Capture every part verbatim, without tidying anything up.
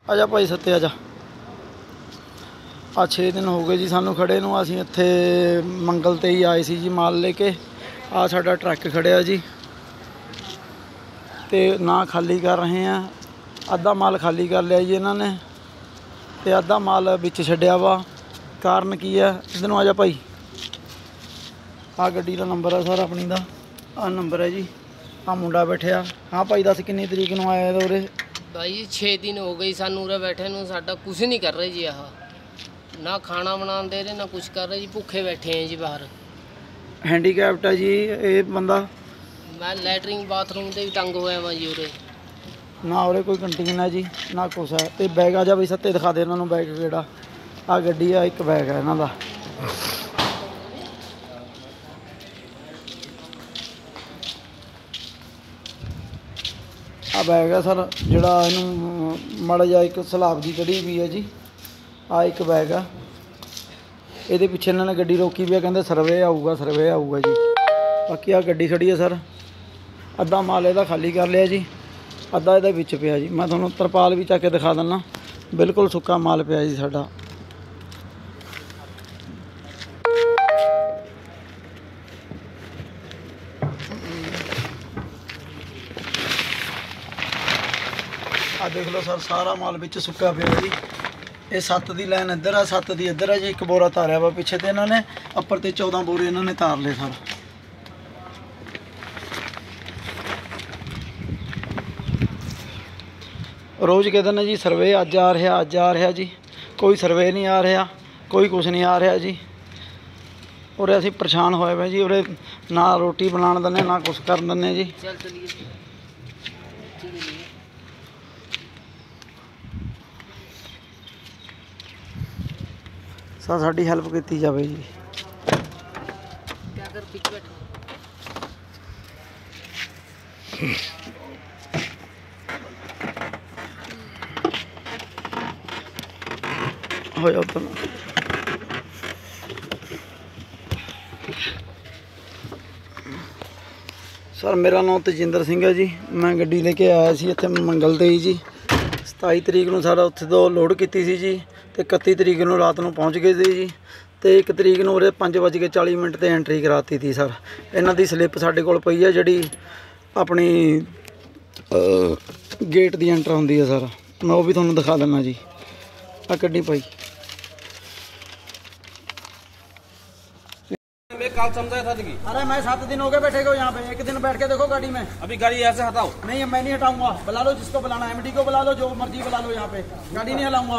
आजा भाई सत्ते आजा। आ छे दिन हो गए जी सानू खड़े नूं। असीं इत्थे मंगल ते ही आए सी जी माल लेके। आ साडा ट्रक खड़िया जी ते ना खाली कर रहे हैं। अद्धा माल खाली कर लिया जी इन्हां ने ते अद्धा माल विच छड्डिया वा। कारण की है इधर नूं आजा भाई। आ गड्डी का नंबर है सर अपनी दा। आ नंबर है जी। आ मुंडा बैठिया। हाँ भाई दस किन्नी तरीक नूं आया था उरे? भाई जी छे दिन हो गई सानू उरे बैठे नूं। साडा कुछ नहीं कर रहे जी। आह ना खाना बनाने दे रहे ना कुछ कर रहे जी। भुखे बैठे हैं जी बाहर। हैंडीकैप्ट है जी ये बंदा। मैं लैटरिंग बाथरूम से भी तंग होया वा जी उरे। ना उरे कोई कंटीन है जी ना कुछ है। ते बैग आ जा बई सत्ते दिखा दे इन्होंने बैग केड़ा। आ गड्डी है एक बैग है इन्हां दा। आ बैग है सर जिहड़ा इहनूं माड़ा जिहा एक सलाब जी चढ़ी हुई है जी। आ एक बैग है। ये पिछे इन्होंने गड्डी रोकी भी है कहते सर्वे आऊगा सर्वे आऊगा जी। बाकी आ गड्डी खड़ी है सर। अद्धा माल इहदा खाली कर लिया जी अद्धा इहदे विच पिया जी। मैं तुहानूं तरपाल भी चक के दिखा दिना बिल्कुल सुक्का माल पिया जी साडा। आ देख लो सर सारा माल विच सुक्का पिया जी। ये सत्त की लाइन इधर है सत्त की इधर है जी। एक बोरा तारिया वा पिछे तो इन्होंने अपर ते चौदह बोरे इन्होंने तार ले सर। रोज़ कहते हैं जी सर्वे अज आ रहा अज आ रहा जी। कोई सर्वे नहीं आ रहा कोई कुछ नहीं आ रहा जी। और असीं परेशान होए पे जी। उरे ना रोटी बना दिंदे ना कुछ कर दिंदे जी। सर साडी हैल्प की जाए जी। हो जाओ तो सर मेरा नाम तजिंदर सिंह है जी। मैं गड्डी लेके आया सी इत्थे मंगल ते ही जी। सताई तरीक नूं सारा उत्थे तो लोड की सी जी ते इकत्ती तरीक नूं रात नूं पहुँच गए थे जी। ते एक तरीक नूं उरे पाँच बज के चाली मिनट ते एंट्री कराती थी सर। इन्हां दी स्लिप साडे कोल पई है जिहड़ी अपनी गेट दी एंटर हुंदी है सर। मैं वो भी तुहानूं दिखा दिंदा जी। आ गड्डी पई काल समझाया था कि अरे मैं सात दिन हो गए बैठे को यहाँ पे। एक दिन बैठ के देखो गाड़ी में। अभी गाड़ी यहाँ से हटाओ। नहीं मैं नहीं हटाऊंगा। बुला लो जिसको बुलाना है एमडी को बुला लो जो मर्जी बुला लो। यहाँ पे गाड़ी नहीं हलाऊंगा।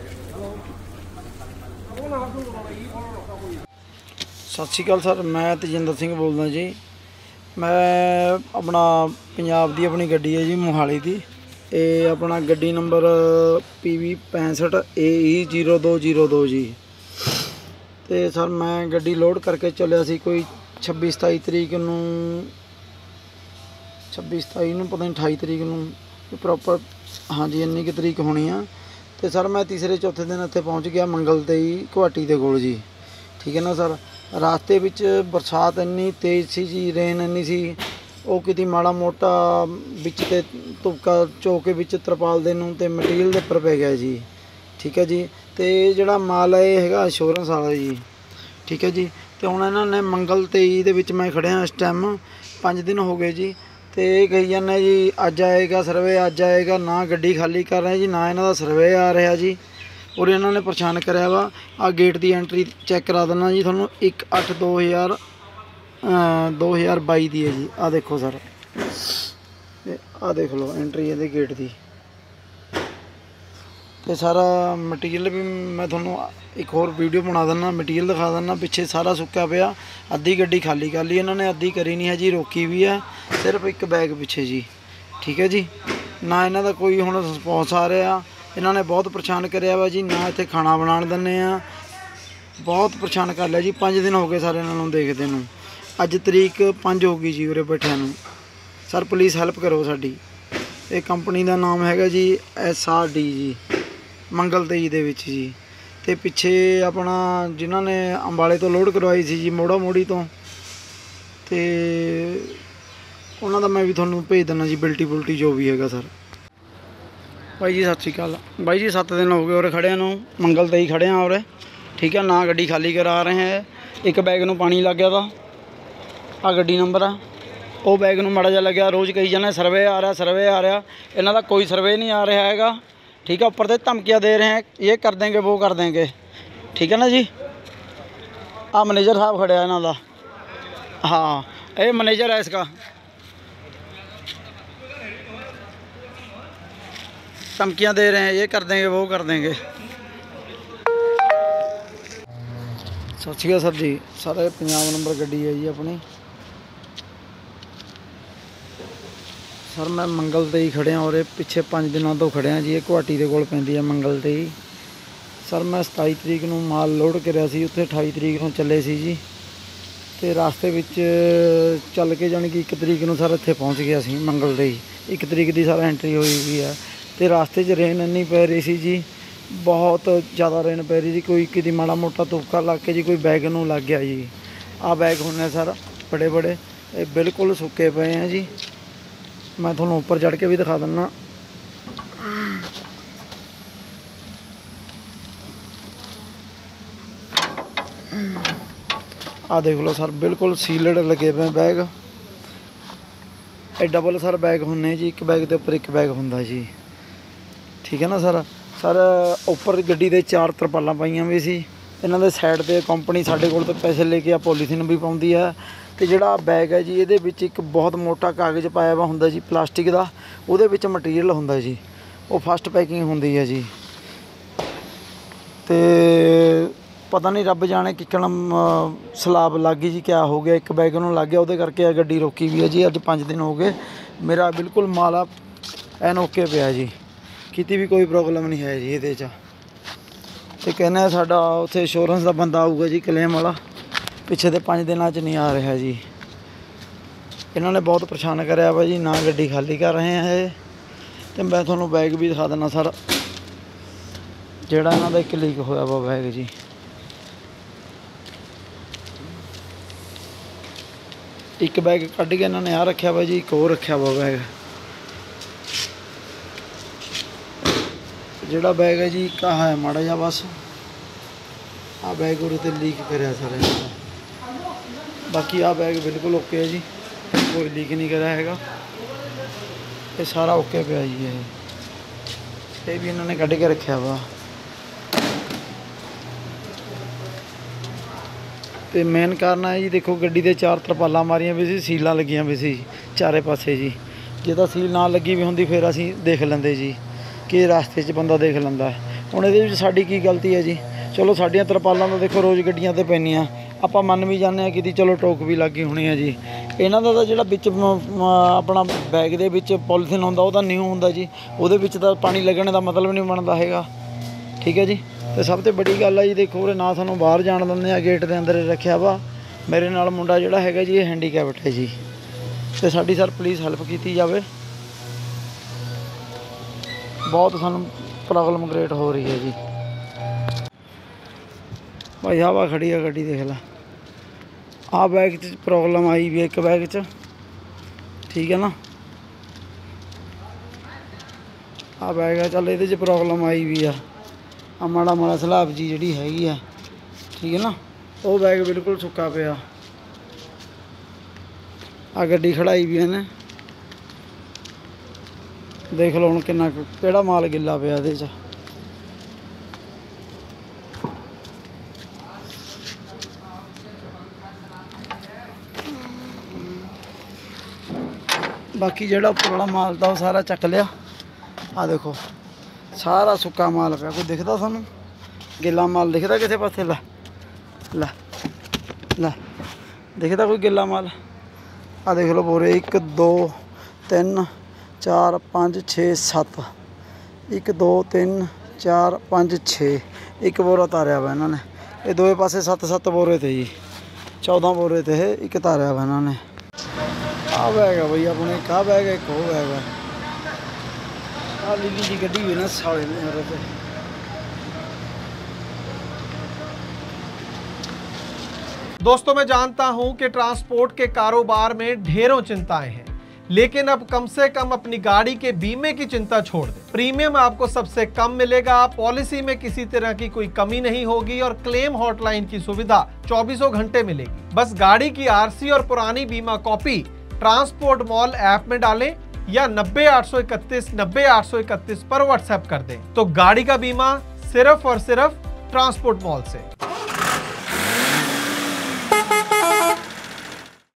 सत श्री अकाल सर मैं तजिंदर सिंह बोलदा जी। मैं अपना पंजाब दी अपनी गड्डी है जी मोहाली दी। ये अपना गड्डी नंबर पी वी पैंसठ ए ई जीरो दो जीरो दो जी। तो सर मैं गड्डी लोड करके चलिया सी कोई छब्बी सताई तरीक नूं छब्बी सताई नूं पता नहीं अठाई तरीक नूं प्रॉपर हाँ जी इन्नी क तरीक होनी आ। तो सर मैं तीसरे चौथे दिन इत्थे पहुँच गया मंगल ते ही गुवाहाटी दे कोल जी। ठीक है ना सर। रास्ते विच बरसात इन्नी तेज़ सी जी रेन इन्नी सी वो किती माड़ा मोटा विच ते तुपका चौके विच तरपाल दे नूं ते मटीरियल दे उपर पै गया जी। ठीक है जी। तो जिहड़ा माल है ये हैगा इंश्योरेंस वाला जी। ठीक है जी। तो हुण इन्होंने मंगल तेई दे विच मैं खड़िया इस टाइम पाँच दिन हो गए जी। तो ये कही जाने जी अज आएगा सर्वे अज आएगा। ना गड्डी खाली कर रहे जी ना इन्हां दा सर्वे आ रहा जी। और इन्होंने परेशान कराया वा। आ गेट की एंट्री चैक करा देना जी थोनों एक अठ दो हज़ार दो हज़ार बाई दी है जी। आ देखो सर आ देख लो एंट्री है गेट की। तो सारा मटीरियल भी मैं थोनों एक होर वीडियो बना देना मटीरियल दिखा देना। पिछे सारा सुक्का पिया। अद्धी गड्डी खाली कर ली इन्होंने अद्धी करी नहीं है जी। रोकी भी है सिर्फ एक बैग पिछे जी। ठीक है जी। ना इन्हों का कोई हुण रिस्पॉन्स आ रहा। इन्होंने बहुत परेशान कराया वा जी। ना इत्थे खाना बना दिंदे आ। बहुत परेशान कर लिया जी। पाँच दिन हो गए सारे इन्होंने देखते नूं। अज तरीक पाँच हो गई जी उरे बैठिया नूं। सर प्लीज़ हैल्प करो साडी। ये कंपनी का नाम है जी एस आर डी जी मंगल तेई दे विच जी। तो पिछे अपना जिन्होंने अंबाले तो लोड करवाई सी जी मोड़ा मोड़ी तो तो उन्हों का मैं भी थोनों भेज देना जी बिल्टी बुल्टी जो भी है सर। ਬਾਈ ਜੀ ਸਤਿ ਸ਼੍ਰੀ ਅਕਾਲ। ਬਾਈ ਜੀ ਸੱਤ ਦਿਨ ਹੋ ਗਏ ਉਰੇ ਖੜਿਆਂ ਨੂੰ, ਮੰਗਲ ਤੇ ਹੀ ਖੜੇ ਹਾਂ ਉਰੇ, ਠੀਕ ਹੈ ਨਾ। ਗੱਡੀ ਖਾਲੀ ਕਰਾ ਰਹੇ ਹੈ। ਇੱਕ ਬੈਗ ਨੂੰ ਪਾਣੀ ਲੱਗ ਗਿਆ ਤਾ, ਆ ਗੱਡੀ ਨੰਬਰ ਆ, ਉਹ ਬੈਗ ਨੂੰ ਮਾੜਾ ਜਿਹਾ ਲੱਗਿਆ। ਰੋਜ਼ ਕਹੀ ਜਾਂਦੇ ਸਰਵੇ ਆ ਰਿਹਾ ਸਰਵੇ ਆ ਰਿਹਾ, ਇਹਨਾਂ ਦਾ ਕੋਈ ਸਰਵੇ ਨਹੀਂ ਆ ਰਿਹਾ ਹੈਗਾ, ठीक है। ऊपर से धमकियाँ दे रहे हैं, ये कर देंगे वो कर देंगे, ठीक है ना जी। आ मैनेजर साहब खड़े इन्हों का, हाँ ये मैनेजर है इसका। धमकियाँ दे रहे हैं, ये कर देंगे वो कर देंगे। सत श्री अकाल सर जी, सारे पंजाब नंबर गड्डी है जी अपनी। सर मैं मंगल ते ही खड़िया और पिछे पाँच दिनों तो खड़िया जी। ये गुवाहाटी के कोल पैंदी है मंगल ते ही। सर मैं सताई तरीक नूं माल लोड करिया सी, उत्थे अठाई तरीक नूं चले सी जी, ते रास्ते विच चल के जानी कि एक तरीक नूं सर इत्थे पहुँच गया सी मंगल ते ही। एक तरीक की सर एंट्री हुई हुई है, तो रास्ते च रेन इन्नी पै रही सी जी, बहुत ज़्यादा रेन पै रही थी। कोई किसी माड़ा मोटा तुक्का लग के जी कोई बैग नूं लग गया जी। आ बैग होने सर बड़े बड़े, ये बिल्कुल सुके पे हैं जी। मैं थोड़ा ऊपर चढ़ के भी दिखा दिना। आ देख लो सर, बिल्कुल सीलड लगे पे बैग। ए डबल सर बैग होने जी, एक बैग के उपर एक बैग होंदा जी, ठीक है ना सर। सर उपर गड्डी दे चार तरपालां पाइयां भी सी। इन्हां दे साइड ते कंपनी साडे कोल तो पैसे लेके आ पॉलीथीन भी पाउंदी है। तो जिहड़ा बैग है जी, ये एक बहुत मोटा कागज़ पाया हुआ होंदा जी प्लास्टिक का, उहदे विच मटीरियल होंदा जी, वो फस्ट पैकिंग होंदी है जी। तो पता नहीं रब जाने किकन सलाब लग गई जी, क्या हो गया, एक बैग नूं लग गया, उहदे करके गड्डी रोकी भी है जी। अज पाँच दिन हो गए, मेरा बिल्कुल माल एन ओके पिया जी, किती भी कोई प्रॉब्लम नहीं है जी ये। तो कहने साडा उत्थे इंश्योरेंस का बंदा आऊगा जी, क्लेम वाला, पिछे तो पाँच दिनों च नहीं आ रहा जी। इन्होंने बहुत परेशान कराया वा जी, ना गड्डी खाली कर रहे हैं। तो मैं थोड़ा बैग भी दिखा देना सर, जोड़ा इन्हों का एक लीक होया वा बैग जी। एक बैग कढ़ के इन्होंने आ रखा वा जी, एक और रखा वा बैग। जोड़ा बैग है जी कहा है माड़ा जा बस, आ बैग उरे ते लीक कराया सर इन्होंने। बाकी आ बैग बिल्कुल ओके है जी, कोई लीक नहीं करा हैगा, ये सारा ओके पे जी। है ये भी इन्होंने कढ़ के रखा वा। तो मेन कारण है जी, देखो गड्डी दे चार तरपालां मारियां भी सी, सीलां लगियां भी सी चारे पासे जी। जे तां सील ना लगी भी होंदी फिर असीं देख लेंदे जी, कि रास्ते च बंदा देख लैंदा। हुण इहदे विच साडी की गलती है जी। चलो साडियां तरपालां तो देखो रोज़ गड्डियां ते पैंदियां, ਆਪਾਂ ਮੰਨ ਵੀ ਜਾਂਦੇ ਹਾਂ ਕਿ ਚਲੋ ਟੋਕ ਵੀ ਲੱਗੀ ਹੋਣੀ ਹੈ ਜੀ। ਇਹਨਾਂ ਦਾ ਤਾਂ ਜਿਹੜਾ ਵਿੱਚ ਆਪਣਾ ਬੈਗ ਦੇ ਵਿੱਚ ਪੋਲੀਥੀਨ ਹੁੰਦਾ, ਉਹ ਤਾਂ ਨਿਊ ਹੁੰਦਾ ਜੀ, ਉਹਦੇ ਵਿੱਚ ਤਾਂ ਪਾਣੀ ਲੱਗਣ ਦਾ ਮਤਲਬ ਨਹੀਂ ਬਣਦਾ ਹੈਗਾ, ਠੀਕ ਹੈ ਜੀ। ਤੇ ਸਭ ਤੋਂ ਵੱਡੀ ਗੱਲ ਹੈ ਜੀ, ਦੇਖੋ ਉਰੇ ਨਾ ਸਾਨੂੰ ਬਾਹਰ ਜਾਣ ਦਿੰਦੇ ਆ, ਗੇਟ ਦੇ ਅੰਦਰ ਰੱਖਿਆ ਵਾ। ਮੇਰੇ ਨਾਲ ਮੁੰਡਾ ਜਿਹੜਾ ਹੈਗਾ ਜੀ, ਇਹ ਹੈਂਡੀਕੈਪਟ ਹੈ ਜੀ, ਤੇ ਸਾਡੀ ਸਰ ਪਲੀਜ਼ ਹੈਲਪ ਕੀਤੀ ਜਾਵੇ। ਬਹੁਤ ਸਾਨੂੰ ਪ੍ਰੋਬਲਮ ਕ੍ਰੀਏਟ ਹੋ ਰਹੀ ਹੈ ਜੀ। भाई हवा खड़ी है गड्डी, देख ला। आ बैग च प्रॉब्लम आई भी है, एक बैग च, ठीक है ना। आ बैग है, चल ये प्रॉब्लम आई भी है। आ माड़ा माड़ा सलाब जी जी हैगी है, ठीक है ना। वो बैग बिल्कुल सुक्का पिया। आ गड्डी खड़ाई भी है, देख लो हुण किन्ना केड़ा माल गिला पिया इहदे च। बाकी जोड़ा उपर वाला माल था वो सारा चक लिया। आ देखो सारा सुक्का माल पे, कोई दिखता सानू गिला माल दिखता किसी पासे? ला ला ला दिखता कोई गिला माल? आ देख लो बोरे, एक दो तीन चार पाँच छे सत्त, एक दो तीन चार पाँच छे, एक बोरा तारिया वा इन्होंने। ये दोवे पासे सत्त सत्त बोरे थे जी, चौदह बोरे थे, एक तारिया वा इन्होंने। आ बैग है भाई अपने, एक आ बैग है, एक वो बैग है। आ लीली जी गड्डी हुई ना साले ने मेरे से। दोस्तों मैं जानता हूं कि ट्रांसपोर्ट के कारोबार में ढेरों चिंताएं हैं, लेकिन अब कम से कम अपनी गाड़ी के बीमे की चिंता छोड़ दें। प्रीमियम आपको सबसे कम मिलेगा, पॉलिसी में किसी तरह की कोई कमी नहीं होगी और क्लेम हॉटलाइन की सुविधा चौबीसों घंटे मिलेगी। बस गाड़ी की आरसी और पुरानी बीमा कॉपी ट्रांसपोर्ट मॉल ऐप में डालें या नब्बे आठ सौ इकतीस नब्बे आठ सौ इकतीस पर व्हाट्सएप कर दें, तो गाड़ी का बीमा सिर्फ और सिर्फ ट्रांसपोर्ट मॉल से।